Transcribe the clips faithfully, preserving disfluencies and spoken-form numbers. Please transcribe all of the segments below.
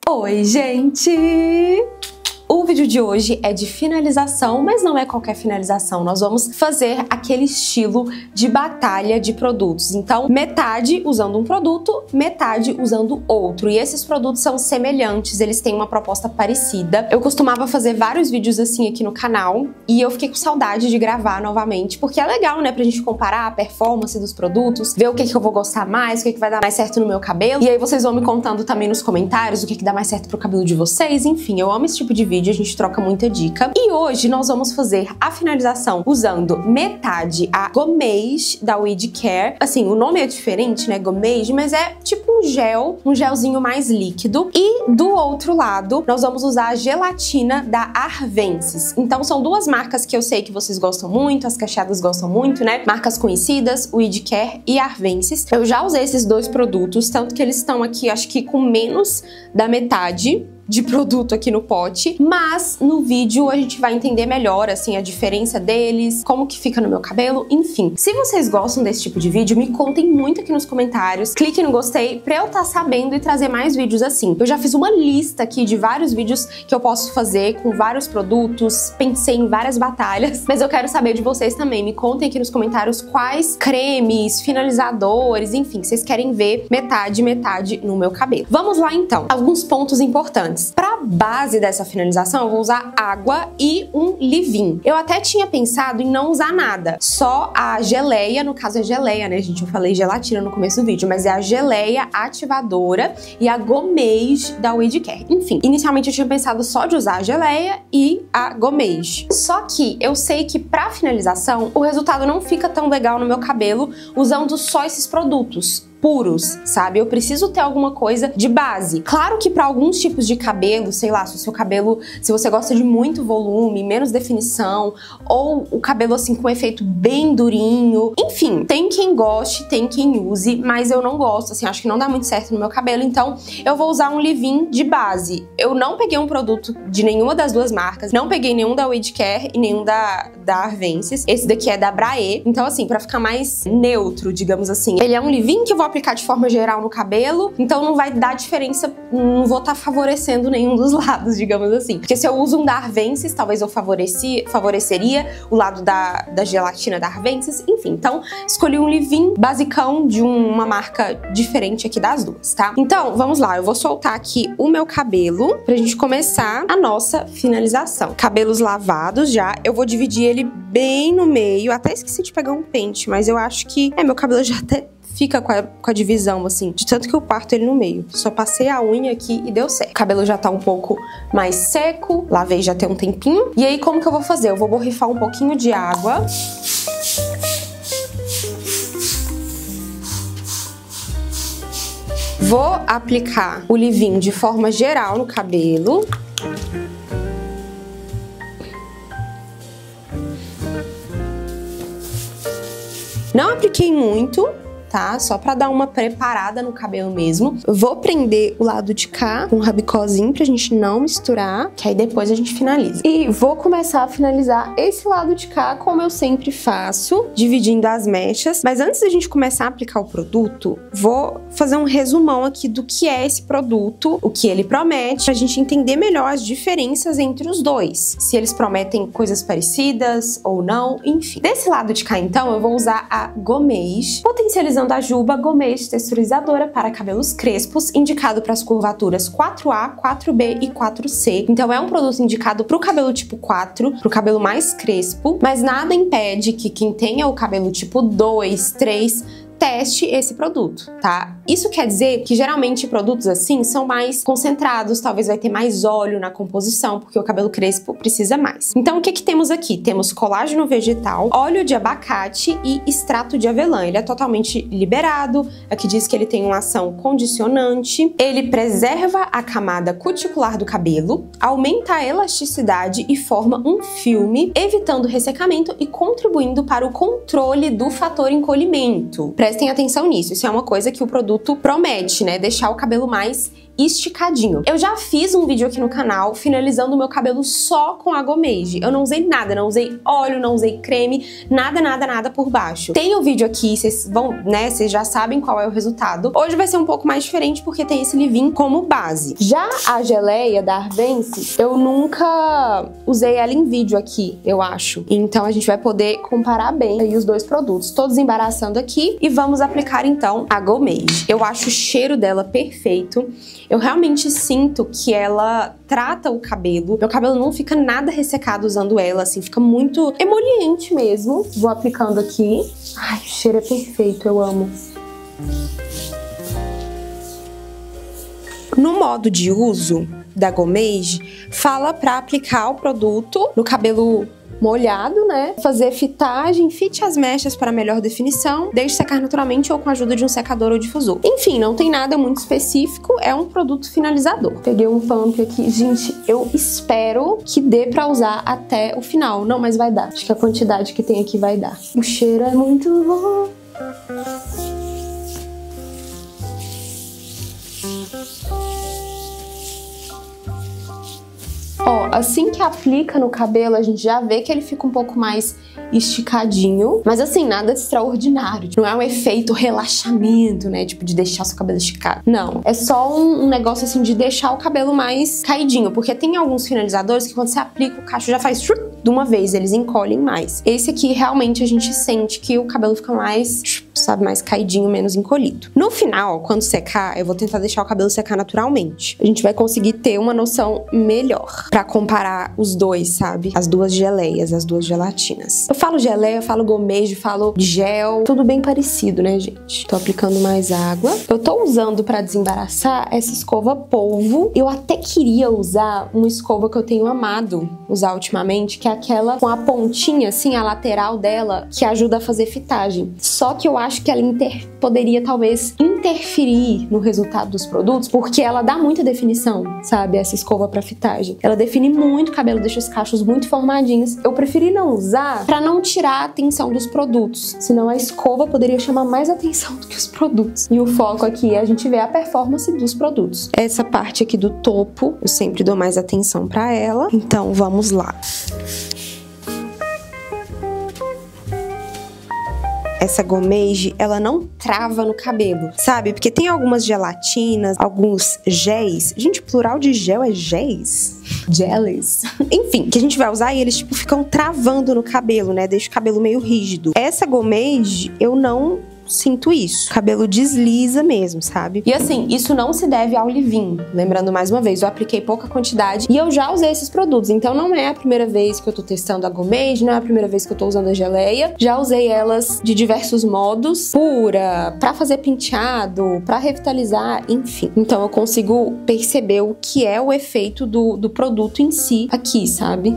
Oi, gente! O vídeo de hoje é de finalização, mas não é qualquer finalização. Nós vamos fazer aquele estilo de batalha de produtos. Então, metade usando um produto, metade usando outro. E esses produtos são semelhantes, eles têm uma proposta parecida. Eu costumava fazer vários vídeos assim aqui no canal e eu fiquei com saudade de gravar novamente, porque é legal, né, pra gente comparar a performance dos produtos, ver o que que eu vou gostar mais, o que que vai dar mais certo no meu cabelo. E aí vocês vão me contando também nos comentários o que que dá mais certo pro cabelo de vocês. Enfim, eu amo esse tipo de vídeo. A gente troca muita dica. E hoje nós vamos fazer a finalização usando metade a Gomage da Weed Care. Assim, o nome é diferente, né? Gomage, mas é tipo um gel, um gelzinho mais líquido. E do outro lado, nós vamos usar a gelatina da Arvensis. Então são duas marcas que eu sei que vocês gostam muito, as cacheadas gostam muito, né? Marcas conhecidas, Weed Care e Arvensis. Eu já usei esses dois produtos, tanto que eles estão aqui, acho que com menos da metade de produto aqui no pote, mas no vídeo a gente vai entender melhor, assim, a diferença deles, como que fica no meu cabelo, enfim. Se vocês gostam desse tipo de vídeo, me contem muito aqui nos comentários, clique no gostei pra eu estar sabendo e trazer mais vídeos assim. Eu já fiz uma lista aqui de vários vídeos que eu posso fazer com vários produtos, pensei em várias batalhas, mas eu quero saber de vocês também. Me contem aqui nos comentários quais cremes, finalizadores, enfim, vocês querem ver metade, metade no meu cabelo. Vamos lá então, alguns pontos importantes. Para base dessa finalização, eu vou usar água e um leave-in. Eu até tinha pensado em não usar nada, só a geleia, no caso é geleia, né, gente? Eu falei gelatina no começo do vídeo, mas é a geleia ativadora e a Gomage da Weed Care. Enfim, inicialmente eu tinha pensado só de usar a geleia e a Gomage. Só que eu sei que para finalização, o resultado não fica tão legal no meu cabelo usando só esses produtos puros, sabe? Eu preciso ter alguma coisa de base. Claro que para alguns tipos de cabelo, sei lá, se o seu cabelo, se você gosta de muito volume, menos definição, ou o cabelo assim com efeito bem durinho, enfim, tem quem goste, tem quem use, mas eu não gosto, assim, acho que não dá muito certo no meu cabelo, então eu vou usar um leave-in de base. Eu não peguei um produto de nenhuma das duas marcas, não peguei nenhum da Weed Care e nenhum da, da Arvensis. Esse daqui é da Braê, então assim, pra ficar mais neutro, digamos assim, ele é um leave-in que eu vou aplicar de forma geral no cabelo, então não vai dar diferença, não vou estar tá favorecendo nenhum dos lados, digamos assim. Porque se eu uso um da Arvensis, talvez eu favoreci, favoreceria o lado da, da gelatina da Arvensis, enfim. Então, escolhi um leave-in basicão de um, uma marca diferente aqui das duas, tá? Então, vamos lá, eu vou soltar aqui o meu cabelo pra gente começar a nossa finalização. Cabelos lavados já, eu vou dividir ele bem no meio, até esqueci de pegar um pente, mas eu acho que, é, meu cabelo já até fica com a, com a divisão, assim, de tanto que eu parto ele no meio. Só passei a unha aqui e deu certo. O cabelo já tá um pouco mais seco, lavei já tem um tempinho. E aí, como que eu vou fazer? Eu vou borrifar um pouquinho de água. Vou aplicar o leave-in de forma geral no cabelo. Não apliquei muito, tá? Só pra dar uma preparada no cabelo mesmo. Eu vou prender o lado de cá com um rabicózinho pra gente não misturar, que aí depois a gente finaliza. E vou começar a finalizar esse lado de cá como eu sempre faço, dividindo as mechas. Mas antes da gente começar a aplicar o produto, vou fazer um resumão aqui do que é esse produto, o que ele promete, pra gente entender melhor as diferenças entre os dois. Se eles prometem coisas parecidas ou não, enfim. Desse lado de cá, então, eu vou usar a Gomage, potencializando a Juba Gomage texturizadora para cabelos crespos, indicado para as curvaturas quatro A, quatro B e quatro C. Então é um produto indicado para o cabelo tipo quatro, para o cabelo mais crespo, mas nada impede que quem tenha o cabelo tipo dois, três teste esse produto, tá? Isso quer dizer que geralmente produtos assim são mais concentrados, talvez vai ter mais óleo na composição, porque o cabelo crespo precisa mais. Então o que que temos aqui? Temos colágeno vegetal, óleo de abacate e extrato de avelã. Ele é totalmente liberado, aqui diz que ele tem uma ação condicionante, ele preserva a camada cuticular do cabelo, aumenta a elasticidade e forma um filme, evitando ressecamento e contribuindo para o controle do fator encolhimento. Prestem atenção nisso, isso é uma coisa que o produto promete, né? Deixar o cabelo mais esticadinho. Eu já fiz um vídeo aqui no canal finalizando o meu cabelo só com a Gomage. Eu não usei nada, não usei óleo, não usei creme, nada, nada, nada por baixo. Tem o vídeo aqui, vocês vão, né, vocês já sabem qual é o resultado. Hoje vai ser um pouco mais diferente porque tem esse leave-in como base. Já a geleia da Arvense, eu nunca usei ela em vídeo aqui, eu acho. Então a gente vai poder comparar bem aí os dois produtos. Tô desembaraçando aqui e vamos aplicar então a Gomage. Eu acho o cheiro dela perfeito. Eu realmente sinto que ela trata o cabelo. Meu cabelo não fica nada ressecado usando ela, assim, fica muito emoliente mesmo. Vou aplicando aqui. Ai, o cheiro é perfeito, eu amo. No modo de uso da Gomage, fala pra aplicar o produto no cabelo molhado, né? Fazer fitagem, fite as mechas para melhor definição, deixe secar naturalmente ou com a ajuda de um secador ou difusor. Enfim, não tem nada muito específico, é um produto finalizador. Peguei um pump aqui, gente, eu espero que dê pra usar até o final. Não, mas vai dar. Acho que a quantidade que tem aqui vai dar. O cheiro é muito bom. Ó, assim que aplica no cabelo, a gente já vê que ele fica um pouco mais esticadinho, mas assim, nada de extraordinário. Não é um efeito relaxamento, né, tipo de deixar seu cabelo esticado. Não, é só um, um negócio assim de deixar o cabelo mais caidinho, porque tem alguns finalizadores que quando você aplica o cacho já faz de uma vez, eles encolhem mais. Esse aqui realmente a gente sente que o cabelo fica mais, sabe, mais caidinho, menos encolhido. No final, quando secar, eu vou tentar deixar o cabelo secar naturalmente. A gente vai conseguir ter uma noção melhor pra comparar os dois, sabe? As duas geleias, as duas gelatinas. Eu falo geleia, eu falo Gomage, falo gel, tudo bem parecido, né, gente? Tô aplicando mais água. Eu tô usando pra desembaraçar essa escova polvo. Eu até queria usar uma escova que eu tenho amado usar ultimamente, que é aquela com a pontinha, assim, a lateral dela, que ajuda a fazer fitagem. Só que eu acho que ela inter... poderia, talvez, interferir no resultado dos produtos, porque ela dá muita definição, sabe? Essa escova pra fitagem. Ela define muito o cabelo, deixa os cachos muito formadinhos. Eu preferi não usar pra não tirar a atenção dos produtos, senão a escova poderia chamar mais atenção do que os produtos. E o foco aqui é a gente ver a performance dos produtos. Essa parte aqui do topo, eu sempre dou mais atenção pra ela, então vamos lá. Essa Gomage, ela não trava no cabelo, sabe? Porque tem algumas gelatinas, alguns géis. Gente, plural de gel é géis? Jellies. Enfim, que a gente vai usar e eles, tipo, ficam travando no cabelo, né? Deixa o cabelo meio rígido. Essa Gomage, eu não sinto isso. O cabelo desliza mesmo, sabe? E assim, isso não se deve ao leave-in. Lembrando mais uma vez, eu apliquei pouca quantidade e eu já usei esses produtos. Então não é a primeira vez que eu tô testando a Gomage, não é a primeira vez que eu tô usando a geleia. Já usei elas de diversos modos, pura, pra fazer penteado, pra revitalizar, enfim. Então eu consigo perceber o que é o efeito do, do produto em si aqui, sabe?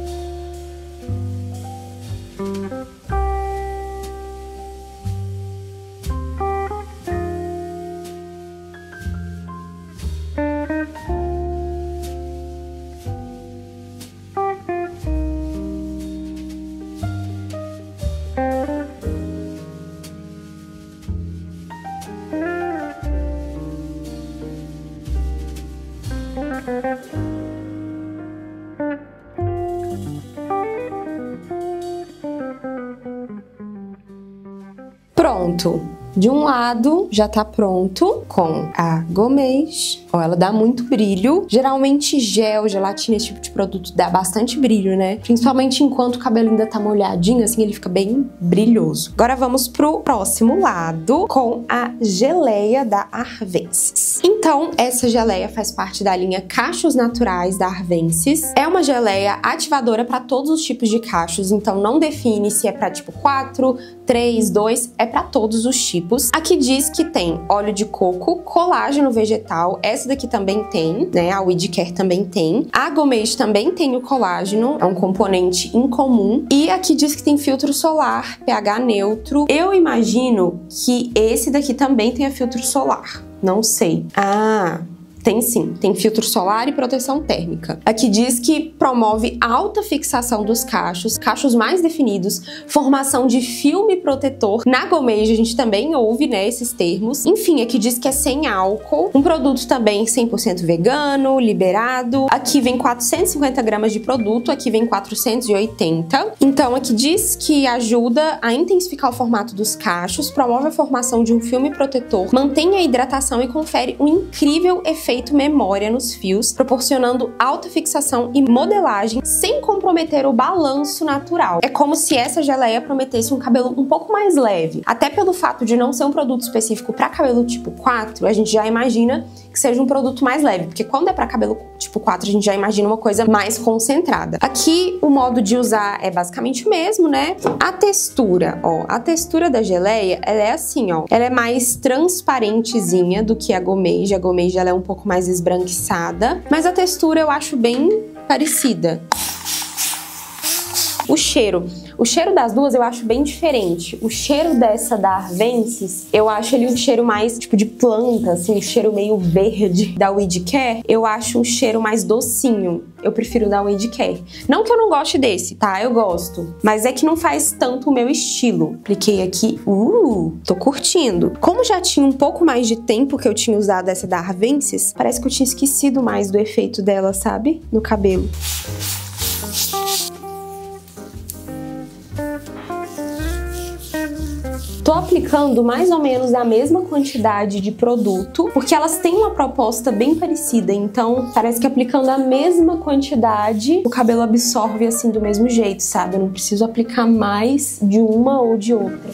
Pronto. De um lado, já tá pronto com a Gomage. Ó, ela dá muito brilho. Geralmente gel, gelatina, esse tipo de produto dá bastante brilho, né? Principalmente enquanto o cabelo ainda tá molhadinho, assim, ele fica bem brilhoso. Agora vamos pro próximo lado com a geleia da Arvense. Então, essa geleia faz parte da linha Cachos Naturais da Arvense. É uma geleia ativadora para todos os tipos de cachos, então não define se é para tipo quatro, três, dois, é para todos os tipos. Aqui diz que tem óleo de coco, colágeno vegetal, essa daqui também tem, né? A Weed Care também tem. A Gomage também tem o colágeno, é um componente incomum. E aqui diz que tem filtro solar, pH neutro. Eu imagino que esse daqui também tenha filtro solar, não sei. Ah... Tem sim, tem filtro solar e proteção térmica. Aqui diz que promove alta fixação dos cachos, cachos mais definidos, formação de filme protetor. Na Gourmet a gente também ouve, né, esses termos. Enfim, aqui diz que é sem álcool, um produto também cem por cento vegano, liberado. Aqui vem quatrocentos e cinquenta gramas de produto, aqui vem quatrocentos e oitenta. Então aqui diz que ajuda a intensificar o formato dos cachos, promove a formação de um filme protetor, mantém a hidratação e confere um incrível efeito efeito memória nos fios, proporcionando alta fixação e modelagem sem comprometer o balanço natural. É como se essa geleia prometesse um cabelo um pouco mais leve. Até pelo fato de não ser um produto específico para cabelo tipo quatro, a gente já imagina que seja um produto mais leve, porque quando é para cabelo tipo quatro, a gente já imagina uma coisa mais concentrada. Aqui o modo de usar é basicamente o mesmo, né? A textura, ó, a textura da geleia, ela é assim, ó, ela é mais transparentezinha do que a Gourmet. A Gourmet ela é um pouco mais esbranquiçada, mas a textura eu acho bem parecida. O cheiro. O cheiro das duas eu acho bem diferente. O cheiro dessa da Arvensis, eu acho ele um cheiro mais tipo de planta, assim, um cheiro meio verde. Da Weed Care, eu acho um cheiro mais docinho. Eu prefiro da Weed Care. Não que eu não goste desse, tá? Eu gosto. Mas é que não faz tanto o meu estilo. Apliquei aqui. Uh, tô curtindo. Como já tinha um pouco mais de tempo que eu tinha usado essa da Arvensis, parece que eu tinha esquecido mais do efeito dela, sabe? No cabelo. Tô aplicando mais ou menos a mesma quantidade de produto, porque elas têm uma proposta bem parecida, então parece que aplicando a mesma quantidade, o cabelo absorve assim do mesmo jeito, sabe? Eu não preciso aplicar mais de uma ou de outra.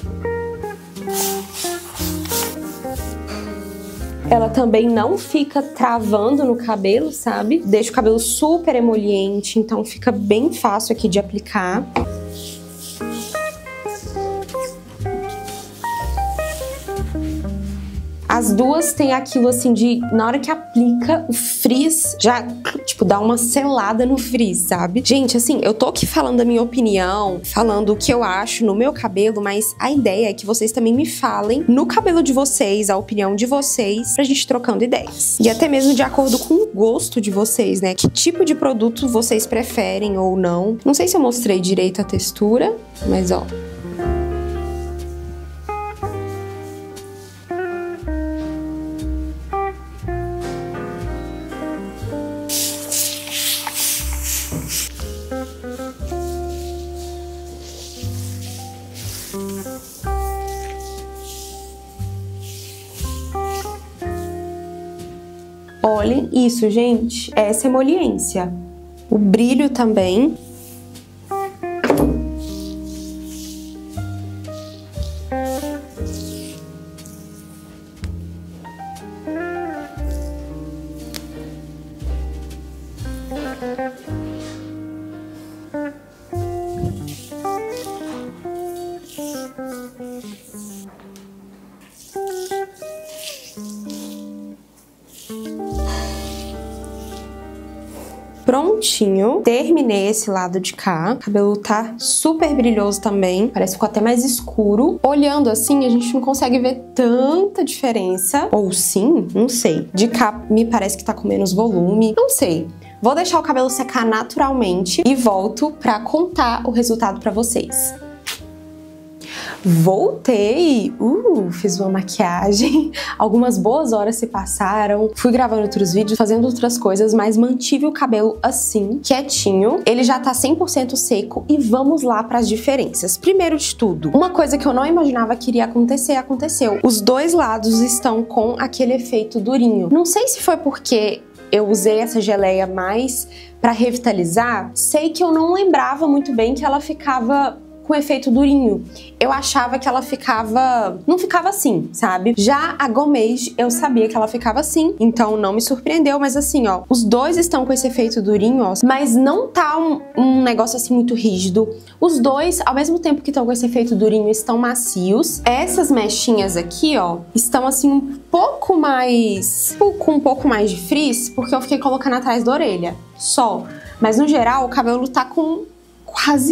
Ela também não fica travando no cabelo, sabe? Deixa o cabelo super emoliente, então fica bem fácil aqui de aplicar. As duas têm aquilo assim de, na hora que aplica, o frizz já, tipo, dá uma selada no frizz, sabe? Gente, assim, eu tô aqui falando a minha opinião, falando o que eu acho no meu cabelo, mas a ideia é que vocês também me falem no cabelo de vocês, a opinião de vocês, pra gente trocando ideias. E até mesmo de acordo com o gosto de vocês, né? Que tipo de produto vocês preferem ou não. Não sei se eu mostrei direito a textura, mas ó... Olhem isso, gente. Essa é emoliência. O brilho também. Prontinho, terminei esse lado de cá. O cabelo tá super brilhoso também, parece que ficou até mais escuro. Olhando assim, a gente não consegue ver tanta diferença. Ou sim, não sei. De cá me parece que tá com menos volume, não sei. Vou deixar o cabelo secar naturalmente e volto pra contar o resultado pra vocês. Voltei! Uh, fiz uma maquiagem, algumas boas horas se passaram, fui gravando outros vídeos, fazendo outras coisas, mas mantive o cabelo assim, quietinho. Ele já tá cem por cento seco e vamos lá para as diferenças. Primeiro de tudo, uma coisa que eu não imaginava que iria acontecer, aconteceu. Os dois lados estão com aquele efeito durinho. Não sei se foi porque eu usei essa geleia mais para revitalizar, sei que eu não lembrava muito bem que ela ficava com efeito durinho. Eu achava que ela ficava... não ficava assim, sabe? Já a Gourmet, eu sabia que ela ficava assim, então não me surpreendeu, mas assim, ó, os dois estão com esse efeito durinho, ó, mas não tá um, um negócio assim muito rígido. Os dois, ao mesmo tempo que estão com esse efeito durinho, estão macios. Essas mechinhas aqui, ó, estão assim um pouco mais... com um pouco mais de frizz, porque eu fiquei colocando atrás da orelha, só. Mas no geral, o cabelo tá com quase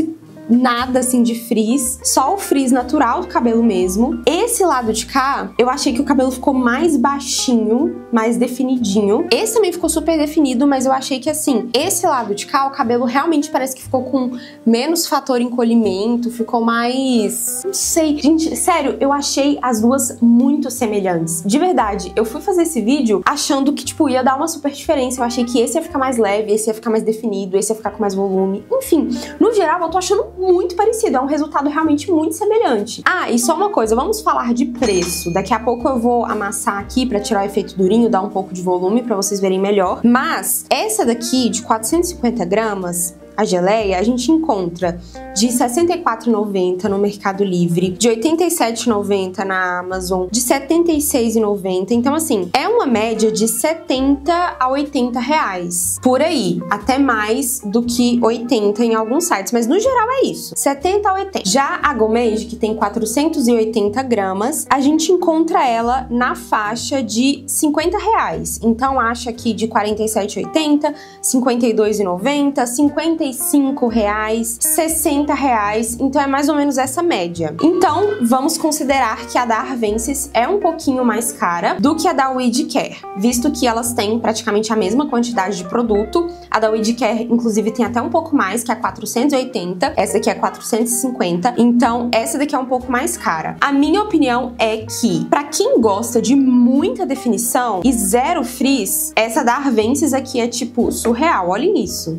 nada assim de frizz, só o frizz natural do cabelo mesmo. Esse lado de cá, eu achei que o cabelo ficou mais baixinho, mais definidinho. Esse também ficou super definido, mas eu achei que assim, esse lado de cá, o cabelo realmente parece que ficou com menos fator encolhimento, ficou mais... não sei. Gente, sério, eu achei as duas muito semelhantes. De verdade, eu fui fazer esse vídeo achando que, tipo, ia dar uma super diferença. Eu achei que esse ia ficar mais leve, esse ia ficar mais definido, esse ia ficar com mais volume. Enfim, no geral, eu tô achando muito parecido, é um resultado realmente muito semelhante. Ah, e só uma coisa, vamos falar de preço. Daqui a pouco eu vou amassar aqui pra tirar o efeito durinho, dar um pouco de volume pra vocês verem melhor. Mas essa daqui, de quatrocentos e cinquenta gramas, a geleia, a gente encontra de sessenta e quatro reais e noventa centavos no Mercado Livre, de oitenta e sete reais e noventa centavos na Amazon, de setenta e seis reais e noventa centavos. Então, assim, é uma média de setenta a oitenta reais. Por aí, até mais do que oitenta em alguns sites, mas no geral é isso, setenta a oitenta. Já a Gourmet, que tem quatrocentos e oitenta gramas, a gente encontra ela na faixa de cinquenta reais. Então, acha aqui de quarenta e sete reais e oitenta centavos, cinquenta e dois reais e noventa centavos, cinquenta e cinco reais, sessenta reais, então é mais ou menos essa média. Então, vamos considerar que a da Arvensis é um pouquinho mais cara do que a da Weed Care, visto que elas têm praticamente a mesma quantidade de produto. A da Weed Care, inclusive, tem até um pouco mais, que é quatrocentos e oitenta, essa daqui é quatrocentos e cinquenta, então essa daqui é um pouco mais cara. A minha opinião é que, pra quem gosta de muita definição e zero frizz, essa da Arvensis aqui é, tipo, surreal, olhem isso.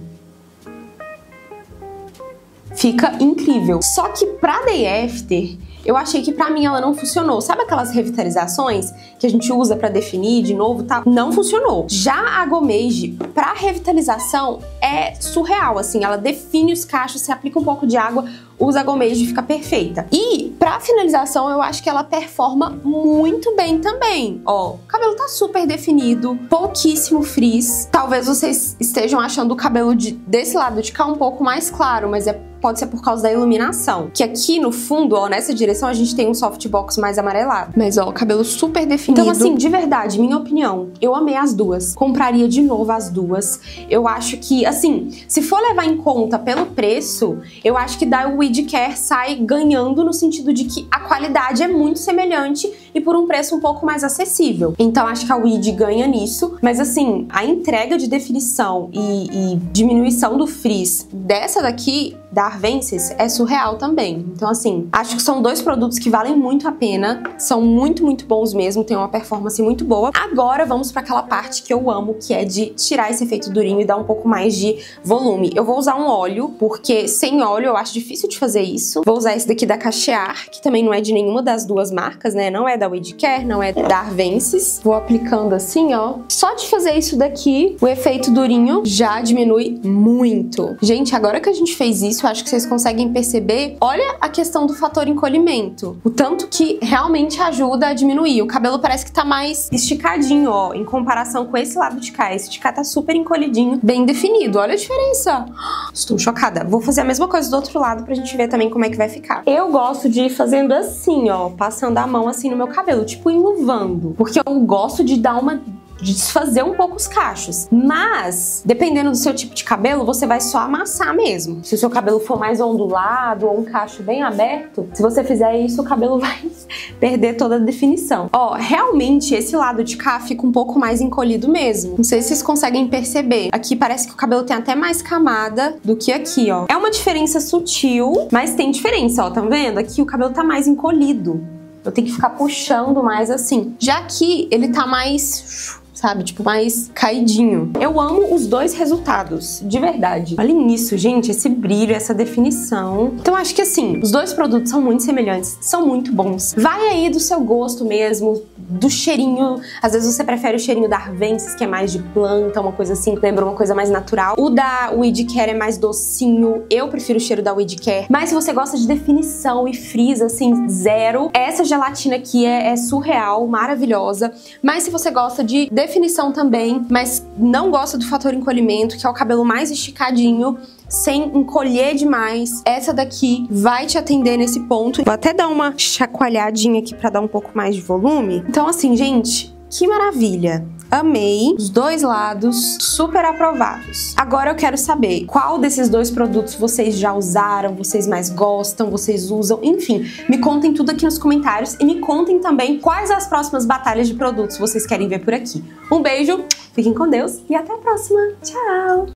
Fica incrível. Só que pra Day After, eu achei que pra mim ela não funcionou. Sabe aquelas revitalizações que a gente usa pra definir de novo e tal? Não funcionou. Já a Gourmet, pra revitalização, é surreal, assim. Ela define os cachos, se aplica um pouco de água, usa a Gourmet e fica perfeita. E pra finalização, eu acho que ela performa muito bem também. Ó, o cabelo tá super definido, pouquíssimo frizz. Talvez vocês estejam achando o cabelo de, desse lado de cá um pouco mais claro, mas é pode ser por causa da iluminação. Que aqui no fundo, ó, nessa direção, a gente tem um softbox mais amarelado. Mas, ó, o cabelo super definido. Então, assim, de verdade, minha opinião, eu amei as duas. Compraria de novo as duas. Eu acho que, assim, se for levar em conta pelo preço, eu acho que da Weed Care sai ganhando no sentido de que a qualidade é muito semelhante e por um preço um pouco mais acessível. Então, acho que a Weed ganha nisso. Mas, assim, a entrega de definição e, e diminuição do frizz dessa daqui, da Arvensis, é surreal também. Então, assim, acho que são dois produtos que valem muito a pena, são muito, muito bons mesmo, tem uma performance muito boa. Agora, vamos para aquela parte que eu amo, que é de tirar esse efeito durinho e dar um pouco mais de volume. Eu vou usar um óleo, porque sem óleo eu acho difícil de fazer isso. Vou usar esse daqui da Cachear, que também não é de nenhuma das duas marcas, né? Não é da Weed Care, não é da Arvensis. Vou aplicando assim, ó. Só de fazer isso daqui, o efeito durinho já diminui muito. Gente, agora que a gente fez isso, eu acho que vocês conseguem perceber, olha a questão do fator encolhimento, o tanto que realmente ajuda a diminuir. O cabelo parece que tá mais esticadinho, ó, em comparação com esse lado de cá. Esse de cá tá super encolhidinho, bem definido. Olha a diferença. Estou chocada. Vou fazer a mesma coisa do outro lado pra gente ver também como é que vai ficar. Eu gosto de ir fazendo assim, ó, passando a mão assim no meu cabelo, tipo enluvando, porque eu gosto de dar uma de desfazer um pouco os cachos. Mas, dependendo do seu tipo de cabelo, você vai só amassar mesmo. Se o seu cabelo for mais ondulado ou um cacho bem aberto, se você fizer isso, o cabelo vai perder toda a definição. Ó, realmente esse lado de cá fica um pouco mais encolhido mesmo. Não sei se vocês conseguem perceber. Aqui parece que o cabelo tem até mais camada do que aqui, ó. É uma diferença sutil, mas tem diferença, ó. Tá vendo? Aqui o cabelo tá mais encolhido. Eu tenho que ficar puxando mais assim. Já aqui, ele tá mais... sabe? Tipo, mais caidinho. Eu amo os dois resultados, de verdade. Olhem isso, gente, esse brilho, essa definição. Então, acho que assim, os dois produtos são muito semelhantes, são muito bons. Vai aí do seu gosto mesmo, do cheirinho. Às vezes você prefere o cheirinho da Arvensis, que é mais de planta, uma coisa assim, que lembra uma coisa mais natural. O da Weed Care é mais docinho. Eu prefiro o cheiro da Weed Care. Mas se você gosta de definição e frizz, assim, zero, essa gelatina aqui é, é surreal, maravilhosa. Mas se você gosta de definição também, mas não gosta do fator encolhimento, que é o cabelo mais esticadinho, sem encolher demais, essa daqui vai te atender nesse ponto. Vou até dar uma chacoalhadinha aqui pra dar um pouco mais de volume. Então assim, gente, que maravilha! Amei, os dois lados super aprovados. Agora eu quero saber qual desses dois produtos vocês já usaram, vocês mais gostam, vocês usam, enfim, me contem tudo aqui nos comentários e me contem também quais as próximas batalhas de produtos vocês querem ver por aqui. Um beijo, fiquem com Deus e até a próxima. Tchau!